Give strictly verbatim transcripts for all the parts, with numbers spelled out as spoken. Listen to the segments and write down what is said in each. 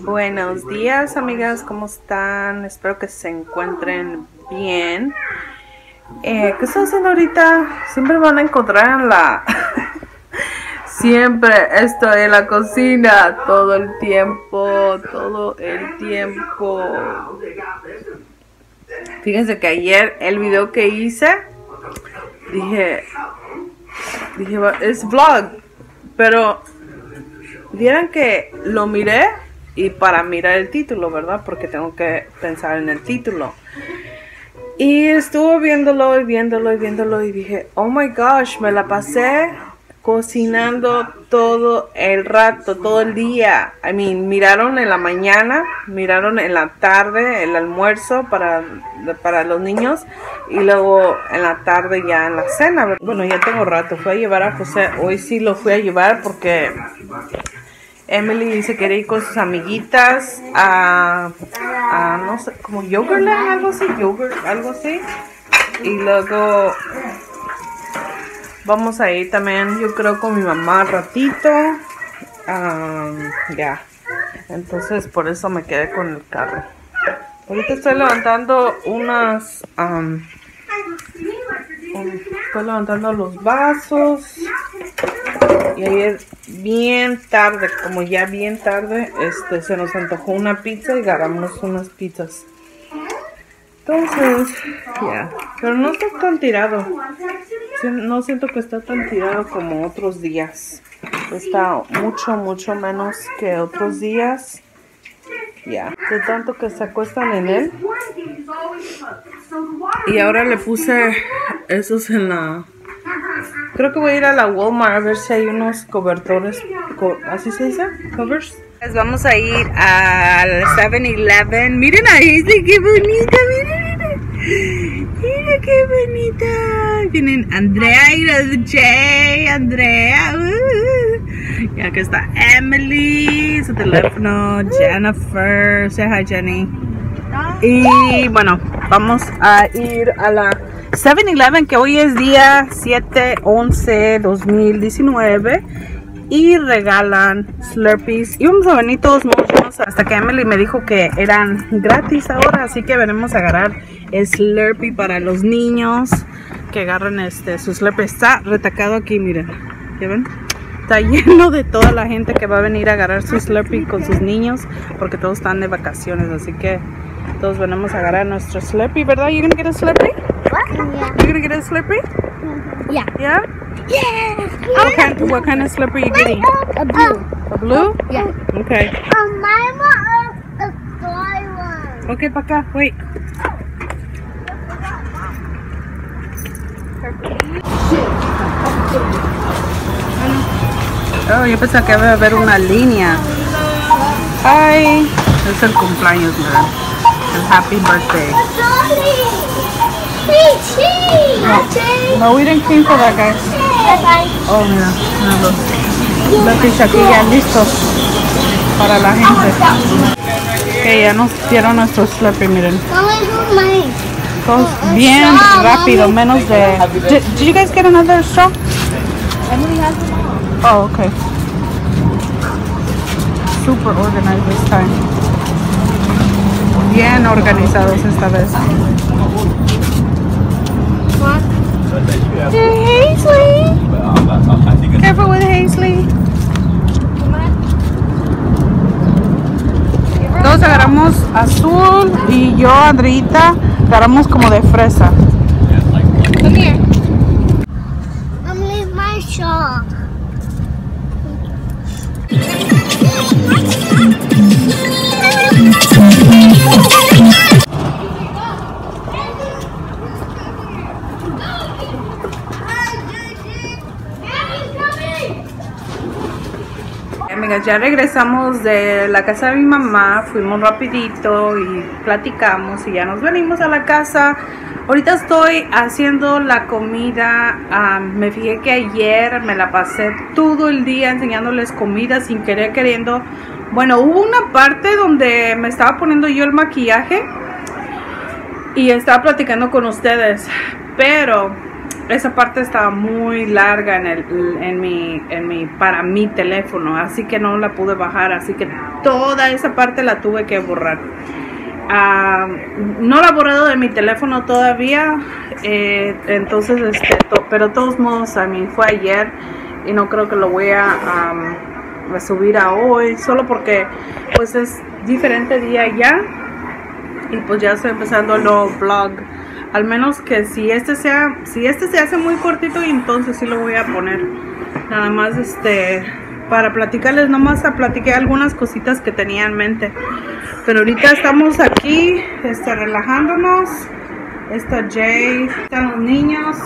Buenos días, amigas, ¿cómo están? Espero que se encuentren bien. Eh, ¿Qué estoy haciendo ahorita? Siempre van a encontrar en la... Siempre estoy en la cocina todo el tiempo, todo el tiempo. Fíjense que ayer el video que hice, dije, dije, es vlog, pero vieran que lo miré y para mirar el título, ¿verdad? Porque tengo que pensar en el título. Y estuve viéndolo y viéndolo y viéndolo y dije, oh my gosh, me la pasé cocinando todo el rato, todo el día. I mean, miraron en la mañana, miraron en la tarde el almuerzo para, para los niños y luego en la tarde ya en la cena. Bueno, ya tengo rato, fui a llevar a José, hoy sí lo fui a llevar porque Emily se quería ir con sus amiguitas a, a no sé, como Yogurtland, algo así, yogurt, algo así. Y luego vamos a ir también, yo creo, con mi mamá ratito. Um, ya. Yeah. Entonces, por eso me quedé con el carro. Ahorita estoy levantando unas... Um, um, estoy levantando los vasos. Y ayer, bien tarde, como ya bien tarde, este, se nos antojó una pizza y agarramos unas pizzas. Entonces, ya. Yeah. Pero no está tan tirado. No siento que está tan tirado como otros días. Está mucho, mucho menos que otros días. Ya. Yeah. De tanto que se acuestan en él. Y ahora le puse esos en la... Creo que voy a ir a la Walmart a ver si hay unos cobertores. Co ¿Así se dice? ¿Covers? Pues vamos a ir al seven eleven. Miren a Hazel, qué bonita, miren, miren. Mira qué bonita. Vienen Andrea y Jay. Andrea. Uh. Y aquí está Emily. Su teléfono. Jennifer. Say hi, Jenny. Y bueno, vamos a ir a la seven eleven, que hoy es día siete once dos mil diecinueve. Y regalan Slurpees. Y vamos a venir todos modos hasta que Emily me dijo que eran gratis ahora. Así que venimos a agarrar Slurpee para los niños. Que agarren este su Slurpee. Está retacado aquí, miren. ¿Ya ven? Está lleno de toda la gente que va a venir a agarrar su Slurpee con sus niños. Porque todos están de vacaciones. Así que todos venimos a agarrar nuestro Slurpee, ¿verdad? You gonna get a Slurpee? What? Yeah. You gonna get a Slurpee? Mm-hmm. Yeah. Yeah? Yes. What kind, what kind of slipper are you getting? A blue. A blue? Yeah. Okay. Um, mine was a toy one. Okay, para acá, wait. Oh, yo pensaba que iba a haber una línea. Hi. Es el cumpleaños, mira. El happy birthday. Hey, cheese! No, no, we didn't clean for that, guys. Oh, mira, mira los, los fish aquí ya listos para la gente. Que ya nos dieron nuestros Slurpee, miren. Todos bien rápido, menos de... Did, did you guys get another straw? Emily has them all. Oh, okay. Super organized this time. Bien organizados esta vez. Hazley! Careful with Hazley. Todos agarramos azul y yo, Andreita, agarramos como de fresa. Come here. I'm leave my shawl. Amigas, ya regresamos de la casa de mi mamá, fuimos rapidito y platicamos y ya nos venimos a la casa. Ahorita estoy haciendo la comida. Um, me fijé que ayer me la pasé todo el día enseñándoles comida sin querer queriendo. Bueno, hubo una parte donde me estaba poniendo yo el maquillaje y estaba platicando con ustedes, pero esa parte estaba muy larga en, el, en, mi, en mi, para mi teléfono, así que no la pude bajar, así que toda esa parte la tuve que borrar. Uh, no la he borrado de mi teléfono todavía, eh, entonces, este, to, pero de todos modos, a mí fue ayer y no creo que lo voy a, um, a subir a hoy, solo porque pues es diferente día ya y pues ya estoy empezando el nuevo vlog. Al menos que si este sea, si este se hace muy cortito, y entonces sí lo voy a poner. Nada más este para platicarles, nomás a platiqué algunas cositas que tenía en mente. Pero ahorita estamos aquí, este, relajándonos. Está Jay, están los niños.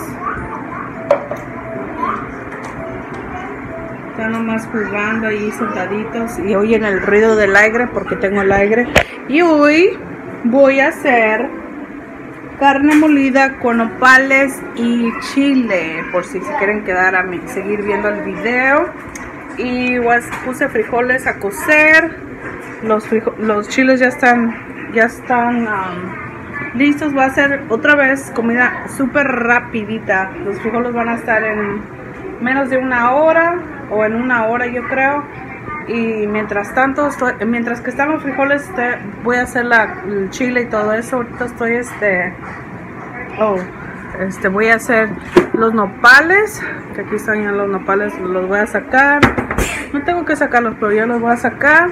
Están nomás jugando ahí sentaditos y oyen el ruido del aire porque tengo el aire. Y hoy voy a hacer carne molida con nopales y chile, por si se quieren quedar a mí, seguir viendo el video. Y pues, puse frijoles a cocer. Los, los chiles ya están ya están um, listos. Va a ser otra vez comida súper rapidita. Los frijoles van a estar en menos de una hora o en una hora, yo creo. Y mientras tanto, estoy, mientras que están los frijoles, este, voy a hacer la, el chile y todo eso. Ahorita estoy, este, oh, este, voy a hacer los nopales, que aquí están ya los nopales, los voy a sacar. No tengo que sacarlos, pero ya los voy a sacar.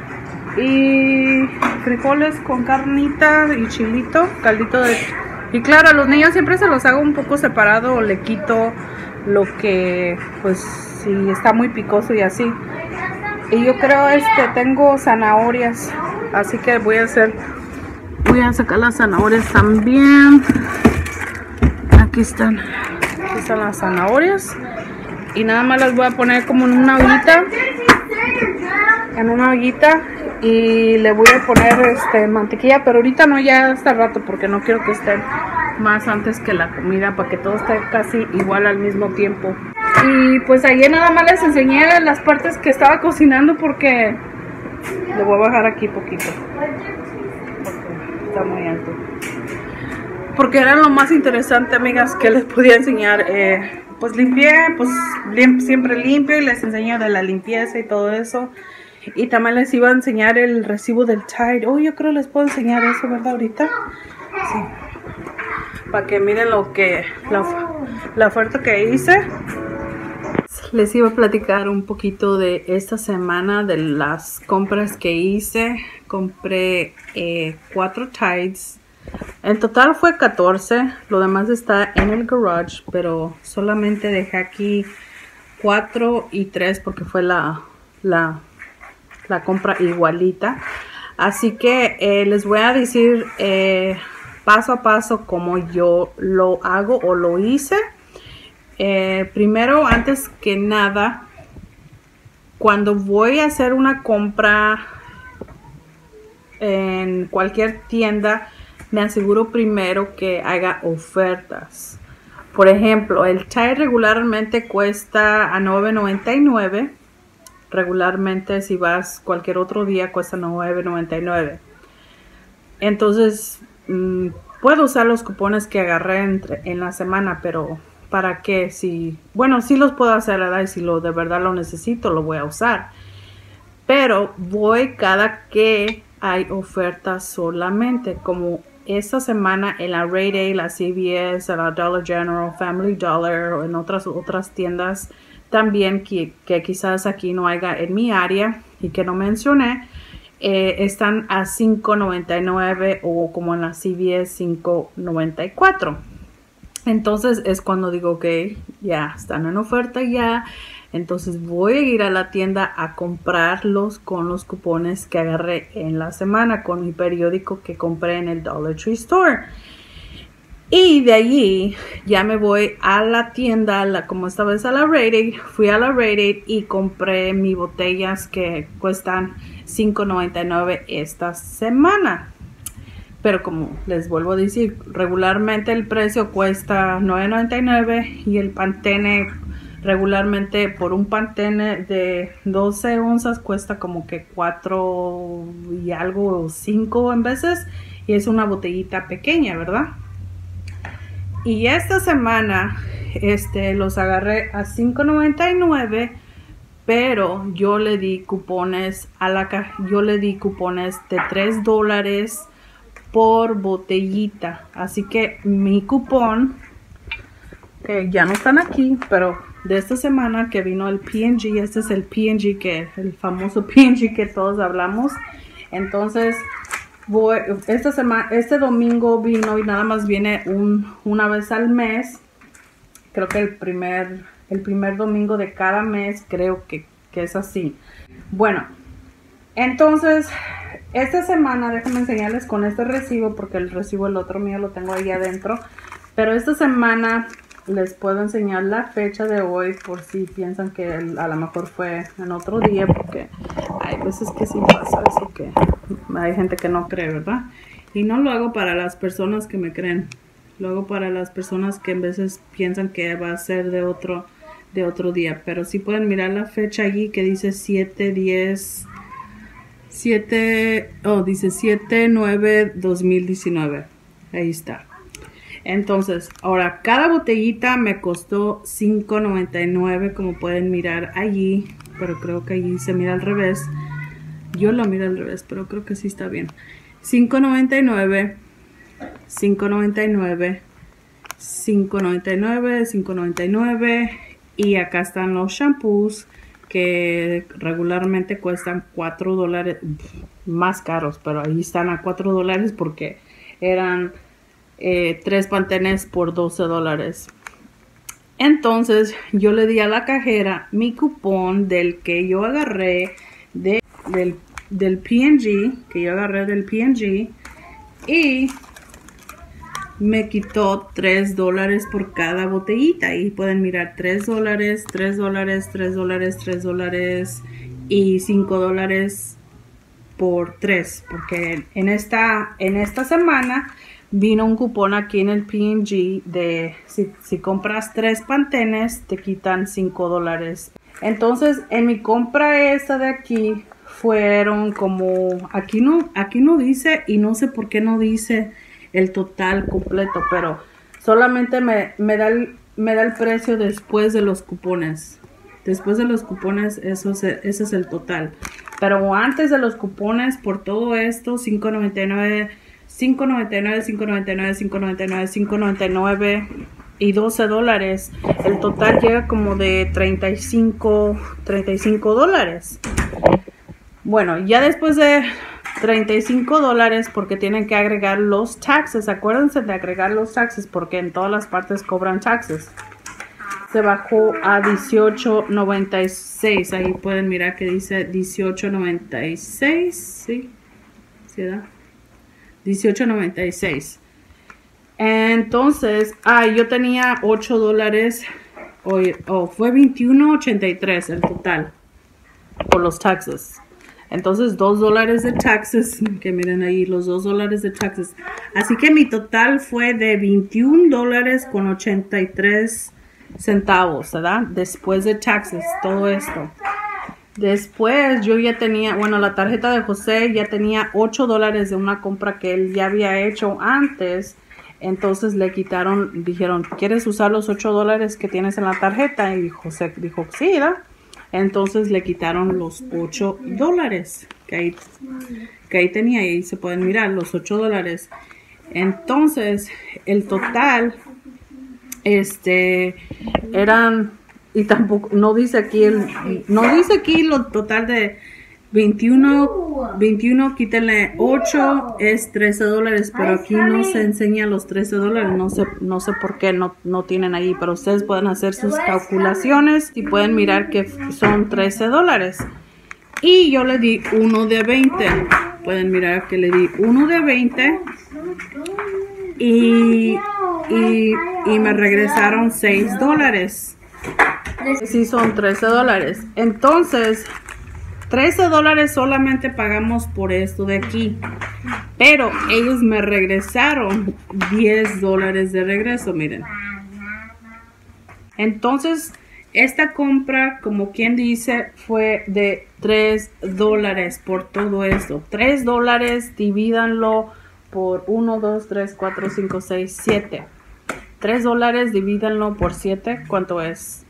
Y frijoles con carnita y chilito, caldito de... Y claro, a los niños siempre se los hago un poco separado o le quito lo que, pues, si está muy picoso y así. Y yo creo, este, tengo zanahorias, así que voy a hacer, voy a sacar las zanahorias también. Aquí están, aquí están las zanahorias. Y nada más las voy a poner como en una ollita, en una ollita. Y le voy a poner, este, mantequilla, pero ahorita no, ya hasta rato, porque no quiero que estén más antes que la comida, para que todo esté casi igual al mismo tiempo. Y pues ayer nada más les enseñé las partes que estaba cocinando, porque le voy a bajar aquí poquito, porque está muy alto, porque era lo más interesante, amigas, que les podía enseñar. eh, pues limpié, pues lim siempre limpio, y les enseño de la limpieza y todo eso. Y también les iba a enseñar el recibo del Tide. Oh, yo creo les puedo enseñar eso, ¿verdad? Ahorita sí, para que miren lo que la, la oferta que hice. Les iba a platicar un poquito de esta semana, de las compras que hice. Compré eh, cuatro Tides. En total fue catorce. Lo demás está en el garage, pero solamente dejé aquí cuatro y tres porque fue la, la, la compra igualita. Así que eh, les voy a decir eh, paso a paso cómo yo lo hago o lo hice. Eh, primero, antes que nada, cuando voy a hacer una compra en cualquier tienda, me aseguro primero que haga ofertas. Por ejemplo, el Tide regularmente cuesta a nueve noventa y nueve. Regularmente, si vas cualquier otro día, cuesta nueve noventa y nueve. Entonces, mmm, puedo usar los cupones que agarré entre, en la semana, pero ¿para qué? Si, bueno, sí los puedo hacer, ¿verdad? Y si lo, de verdad lo necesito, lo voy a usar. Pero voy cada que hay ofertas solamente, como esta semana en la Rite Aid, la C V S, la Dollar General, Family Dollar, o en otras, otras tiendas también que, que quizás aquí no haya en mi área y que no mencioné, eh, están a cinco noventa y nueve, o como en la C V S cinco noventa y cuatro. Entonces es cuando digo que ya están en oferta ya. Entonces voy a ir a la tienda a comprarlos con los cupones que agarré en la semana, con mi periódico que compré en el Dollar Tree Store. Y de allí ya me voy a la tienda, la, como esta vez a la Rite Aid. Fui a la Rite Aid y compré mis botellas que cuestan cinco noventa y nueve esta semana. Pero como les vuelvo a decir, regularmente el precio cuesta nueve noventa y nueve, y el Pantene regularmente por un Pantene de doce onzas cuesta como que cuatro y algo, o cinco en veces, y es una botellita pequeña, ¿verdad? Y esta semana este, los agarré a cinco noventa y nueve, pero yo le di cupones a la caja, yo le di cupones de tres dólares por botellita. Así que mi cupón, que ya no están aquí, pero de esta semana que vino el P and G, este es el P and G, que el famoso P and G que todos hablamos. Entonces voy, esta semana, este domingo vino y nada más viene un, una vez al mes. Creo que el primer, el primer domingo de cada mes, creo que, que es así. Bueno, entonces esta semana, déjenme enseñarles con este recibo, porque el recibo, el otro mío, lo tengo ahí adentro. Pero esta semana les puedo enseñar la fecha de hoy, por si piensan que el, a lo mejor fue en otro día, porque hay veces que sí pasa eso, que hay gente que no cree, ¿verdad? Y no lo hago para las personas que me creen, lo hago para las personas que a veces piensan que va a ser de otro, de otro día. Pero sí pueden mirar la fecha allí que dice siete diez, siete, oh, dice siete nueve dos mil diecinueve. Ahí está. Entonces, ahora cada botellita me costó cinco noventa y nueve, como pueden mirar allí, pero creo que allí se mira al revés. Yo lo miro al revés, pero creo que sí está bien. cinco noventa y nueve, cinco noventa y nueve, cinco noventa y nueve, cinco noventa y nueve, y acá están los shampoos que regularmente cuestan cuatro dólares, más caros, pero ahí están a cuatro dólares porque eran Eh, tres pantenes por doce dólares. Entonces yo le di a la cajera mi cupón del que yo agarré de, del, del P and G, que yo agarré del P and G, y me quitó tres dólares por cada botellita. Y pueden mirar tres dólares, tres dólares, tres dólares, tres dólares y cinco dólares por tres, porque en esta, en esta semana vino un cupón aquí en el P and G de si, si compras tres pantenes te quitan cinco dólares. Entonces en mi compra esta de aquí fueron como, aquí no, aquí no dice, y no sé por qué no dice el total completo, pero solamente me, me, da, el, me da el precio después de los cupones. Después de los cupones eso es, ese es el total. Pero antes de los cupones, por todo esto, cinco noventa y nueve, cinco noventa y nueve, cinco noventa y nueve, cinco noventa y nueve, cinco noventa y nueve y doce dólares. El total llega como de treinta y cinco dólares. Bueno, ya después de treinta y cinco dólares, porque tienen que agregar los taxes. Acuérdense de agregar los taxes porque en todas las partes cobran taxes. Se bajó a dieciocho noventa y seis. Ahí pueden mirar que dice dieciocho noventa y seis. Sí, ¿sí da? dieciocho noventa y seis. Entonces, ah, yo tenía ocho dólares. O oh, fue veintiuno ochenta y tres el total por los taxes. Entonces, dos dólares de taxes. Que miren ahí, los dos dólares de taxes. Así que mi total fue de veintiún dólares con ochenta y tres centavos, ¿verdad? Después de taxes, todo esto. Después yo ya tenía, bueno, la tarjeta de José ya tenía ocho dólares de una compra que él ya había hecho antes. Entonces le quitaron, dijeron, ¿quieres usar los ocho dólares que tienes en la tarjeta? Y José dijo, sí, ¿verdad? Entonces le quitaron los ocho dólares que ahí, que ahí tenía. Y ahí se pueden mirar los ocho dólares. Entonces el total, este, eran... Y tampoco, no dice aquí el, no dice aquí lo total de veintiuno, veintiuno, quítenle ocho, es trece dólares, pero aquí no se enseña los trece dólares, no sé, no sé por qué no, no tienen ahí, pero ustedes pueden hacer sus calculaciones y pueden mirar que son trece dólares. Y yo le di uno de veinte, pueden mirar que le di uno de veinte y, y, y me regresaron seis dólares. Sí, son trece dólares. Entonces, trece dólares solamente pagamos por esto de aquí. Pero ellos me regresaron diez dólares de regreso, miren. Entonces, esta compra, como quien dice, fue de tres dólares por todo esto. tres dólares, divídanlo por uno, dos, tres, cuatro, cinco, seis, siete. tres dólares, divídenlo por siete, ¿cuánto es?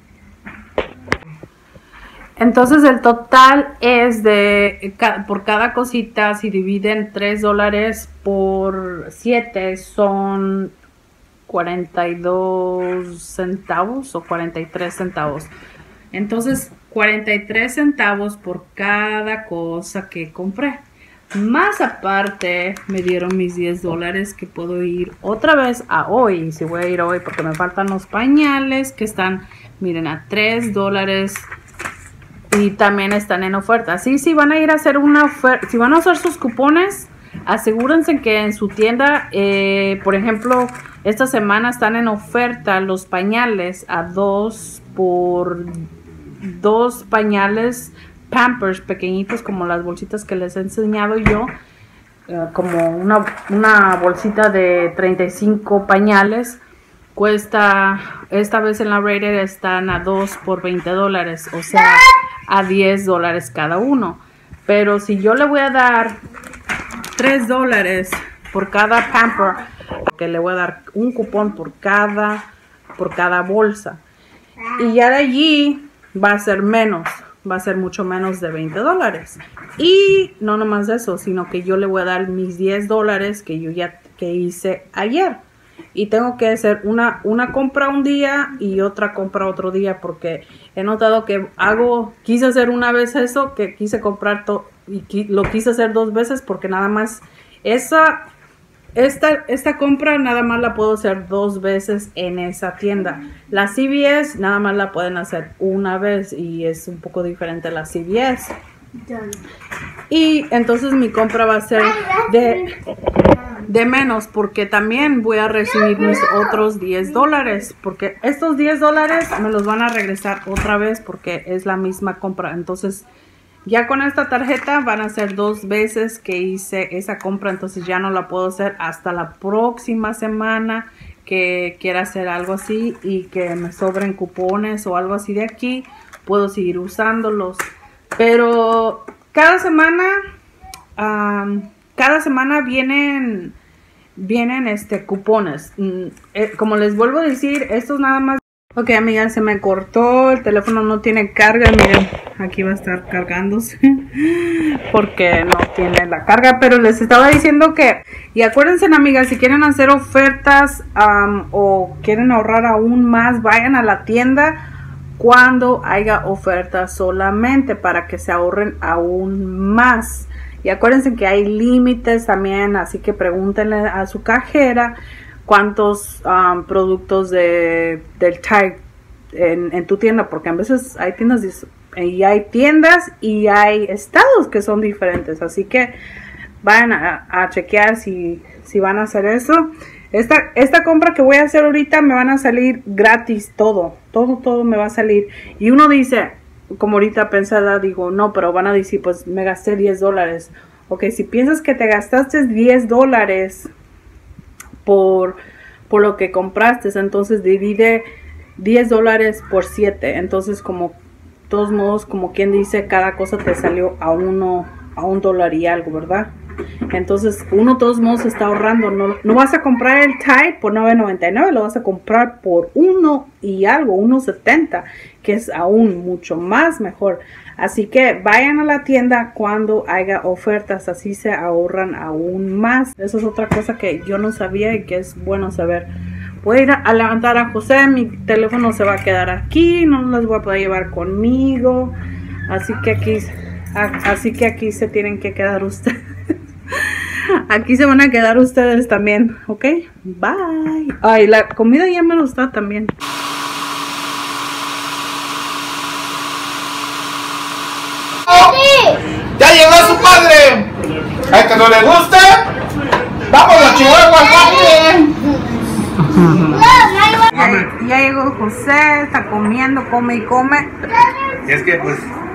Entonces el total es de, por cada cosita, si dividen tres dólares por siete, son cuarenta y dos centavos o cuarenta y tres centavos. Entonces, cuarenta y tres centavos por cada cosa que compré. Más aparte, me dieron mis diez dólares que puedo ir otra vez a hoy. Si voy a ir hoy porque me faltan los pañales que están, miren, a tres dólares. Y también están en oferta. Así, si van a ir a hacer una oferta, si van a usar sus cupones, asegúrense que en su tienda, eh, por ejemplo, esta semana están en oferta los pañales a dos por dos pañales Pampers pequeñitos, como las bolsitas que les he enseñado yo, eh, como una, una bolsita de treinta y cinco pañales. Cuesta, esta vez en la Rated están a dos por veinte dólares, o sea, a diez dólares cada uno. Pero si yo le voy a dar tres dólares por cada Pamper, que le voy a dar un cupón por cada, por cada bolsa. Y ya de allí va a ser menos, va a ser mucho menos de veinte dólares. Y no nomás eso, sino que yo le voy a dar mis diez dólares que yo ya que hice ayer. Y tengo que hacer una, una compra un día y otra compra otro día, porque he notado que hago, quise hacer una vez eso, que quise comprar todo y qui, lo quise hacer dos veces, porque nada más esa, esta, esta compra nada más la puedo hacer dos veces en esa tienda. La C V S nada más la pueden hacer una vez y es un poco diferente a la C V S. Y entonces mi compra va a ser de, de menos, porque también voy a recibir mis otros diez dólares, porque estos diez dólares me los van a regresar otra vez porque es la misma compra. Entonces ya con esta tarjeta van a ser dos veces que hice esa compra, entonces ya no la puedo hacer hasta la próxima semana que quiera hacer algo así y que me sobren cupones o algo así de aquí, puedo seguir usándolos. Pero cada semana, um, cada semana vienen, vienen este cupones. Mm, eh, como les vuelvo a decir, estos nada más. Ok, amigas, se me cortó, el teléfono no tiene carga, miren, aquí va a estar cargándose porque no tiene la carga, pero les estaba diciendo que, y acuérdense, amigas, si quieren hacer ofertas um, o quieren ahorrar aún más, vayan a la tienda cuando haya ofertas solamente para que se ahorren aún más. Y acuérdense que hay límites también, así que pregúntenle a su cajera cuántos um, productos de, del Tide en, en tu tienda, porque a veces hay tiendas y hay tiendas y hay estados que son diferentes, así que vayan a, a chequear si, si van a hacer eso. Esta, esta compra que voy a hacer ahorita me van a salir gratis todo, todo, todo me va a salir. Y uno dice, como ahorita pensada, digo, no, pero van a decir, pues me gasté diez dólares. Ok, si piensas que te gastaste diez dólares por, por lo que compraste, entonces divide diez dólares por siete. Entonces, como, todos modos, como quien dice, cada cosa te salió a uno, a un dólar y algo, ¿verdad? Entonces uno de todos modos está ahorrando. No, no vas a comprar el Tide por nueve noventa y nueve, lo vas a comprar por uno y algo, uno setenta, que es aún mucho más mejor. Así que vayan a la tienda cuando haya ofertas, así se ahorran aún más. Eso es otra cosa que yo no sabía y que es bueno saber. Voy a ir a levantar a José, mi teléfono se va a quedar aquí, no los voy a poder llevar conmigo, así que aquí, así que aquí se tienen que quedar ustedes. Aquí se van a quedar ustedes también, ¿ok? Bye. Ay, la comida ya me gusta también. ¡Ya llegó su padre! ¿A que no le gusta? ¡Vamos a Chihuahua, ya, ya llegó José, está comiendo, come y come. Y es que, pues...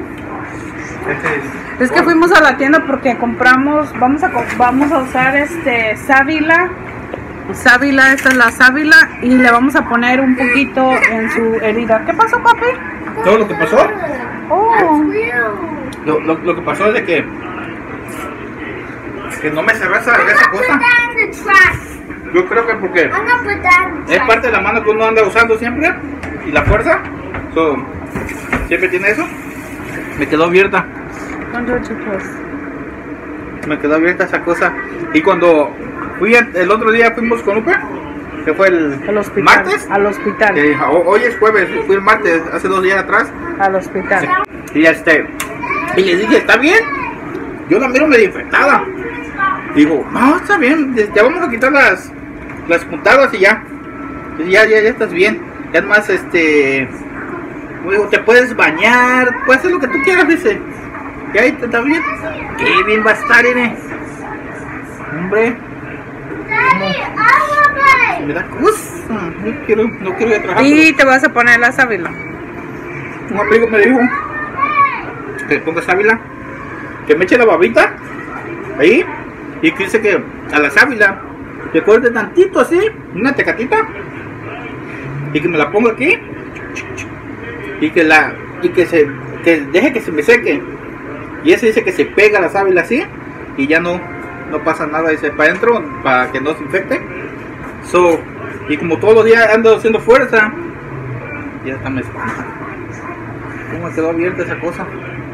Es que fuimos a la tienda porque compramos, vamos a vamos a usar este sábila, sábila, esta es la sábila y le vamos a poner un poquito en su herida. ¿Qué pasó, papi? ¿Todo lo que pasó? Oh. Lo, lo, lo que pasó es de que que no me cerró esa, esa cosa. Yo creo que porque es parte de la mano que uno anda usando siempre y la fuerza. So, siempre tiene eso. Me quedó abierta. Me quedó abierta esa cosa. Y cuando fui el otro día fuimos con Lupe, que fue el, el hospital, martes. Al hospital. Eh, hoy es jueves, fui el martes, hace dos días atrás. Al hospital. Y este, y le dije, ¿está bien? Yo la miro medio infectada. Digo, no, está bien, ya vamos a quitar las, las puntadas y ya. Ya, ya, ya estás bien. Ya es más, este, digo, te puedes bañar, puedes hacer lo que tú quieras, dice. Y ahí está bien. Qué bien va a estar, nene. Hombre. Me da cosa. No quiero, no quiero ir a trabajar. Y te vas a poner la sábila. Un amigo me dijo que ponga sábila, que me eche la babita ahí, y que dice que a la sábila le corte tantito así, una tecatita, y que me la ponga aquí, y que la y que se que deje que se me seque. Y ese dice que se pega la sábila así y ya no no pasa nada, dice, para adentro, para que no se infecte. So, y como todos los días ando haciendo fuerza, ya está, me espanta. ¿Cómo me quedó abierta esa cosa?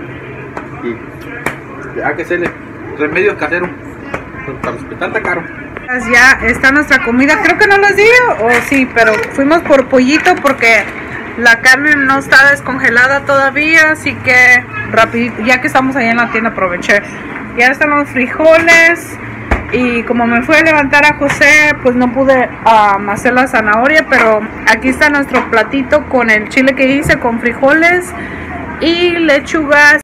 Y hay que hacerle remedios caseros. Pues para el hospital está caro. Ya está nuestra comida, creo que no les digo, o sí, pero fuimos por pollito porque la carne no está descongelada todavía, así que rapidito, ya que estamos allá en la tienda, aproveché. Ya están los frijoles, y como me fui a levantar a José, pues no pude um, hacer la zanahoria, pero aquí está nuestro platito con el chile que hice, con frijoles y lechugas.